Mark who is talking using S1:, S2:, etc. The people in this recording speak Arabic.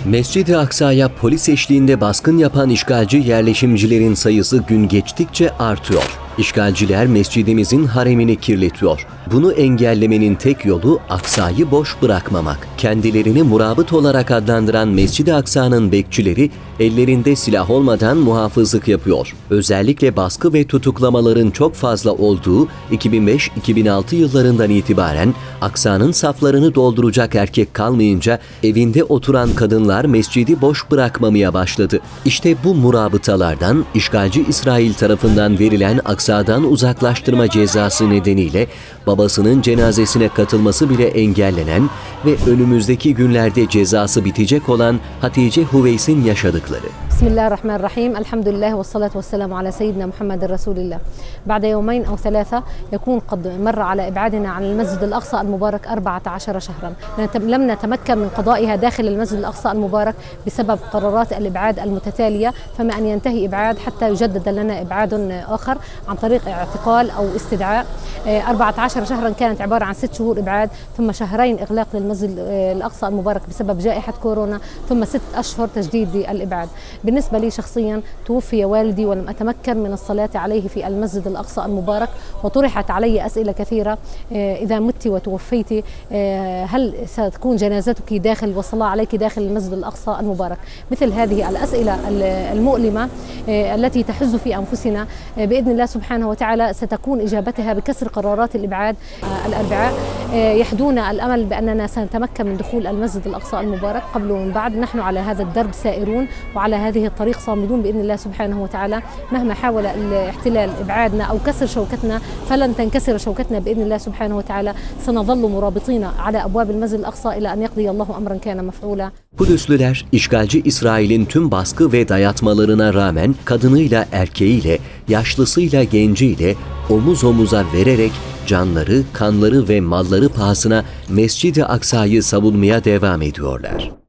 S1: Mescid-i Aksa'ya polis eşliğinde baskın yapan işgalci yerleşimcilerin sayısı gün geçtikçe artıyor. İşgalciler mescidimizin haremini kirletiyor. Bunu engellemenin tek yolu Aksa'yı boş bırakmamak. Kendilerini murabıt olarak adlandıran Mescid-i Aksa'nın bekçileri ellerinde silah olmadan muhafızlık yapıyor. Özellikle baskı ve tutuklamaların çok fazla olduğu 2005-2006 yıllarından itibaren Aksa'nın saflarını dolduracak erkek kalmayınca evinde oturan kadınlar mescidi boş bırakmamaya başladı. İşte bu murabıtalardan işgalci İsrail tarafından verilen Aksa'dan uzaklaştırma cezası nedeniyle babasının cenazesine katılması bile engellenen ve önümüzdeki günlerde cezası bitecek olan Hatice Huveys'in yaşadıkları.
S2: Bismillahirrahmanirrahim. Elhamdülillah ve salatu ve selamu ala seyyidina Muhammedin Resulillah. بعد يومين أو ثلاثة يكون قد مر على إبعادنا عن المسجد الأقصى المبارك 14 شهرا. لم نتمكن من قضائها داخل المسجد الأقصى المبارك بسبب قرارات الإبعاد المتتالية، فما أن ينتهي إبعاد حتى يجدد لنا إبعاد آخر عن طريق اعتقال أو استدعاء. 14 شهرا كانت عبارة عن 6 شهور إبعاد، ثم شهرين إغلاق للمسجد الأقصى المبارك بسبب جائحة كورونا، ثم 6 أشهر تجديد للإبعاد. بالنسبة لي شخصيا توفي والدي ولم أتمكن من الصلاة عليه في المسجد الأقصى المبارك، وطرحت علي أسئلة كثيرة: إذا مت وتوفيت هل ستكون جنازتك داخل والصلاة عليك داخل المسجد الأقصى المبارك؟ مثل هذه الأسئلة المؤلمة التي تحز في أنفسنا بإذن الله سبحانه وتعالى ستكون إجابتها بكسر قرارات الإبعاد الأربعاء. يحدونا الأمل بأننا سنتمكن من دخول المسجد الأقصى المبارك قبل ومن بعد. نحن على هذا الدرب سائرون وعلى هذه الطريق صامدون بإذن الله سبحانه وتعالى. مهما حاول الاحتلال إبعادنا أو كسر شوكتنا فلن تنكسر شوكتنا بإذن الله سبحانه وتعالى. سنظل مرابطين على أبواب المسجد الأقصى إلى أن يقضي الله أمرا كان مفعولا.
S1: Kudüslüler, işgalci İsrail'in tüm baskı ve dayatmalarına rağmen kadınıyla erkeğiyle, yaşlısıyla genciyle omuz omuza vererek canları, kanları ve malları pahasına Mescid-i Aksa'yı savunmaya devam ediyorlar.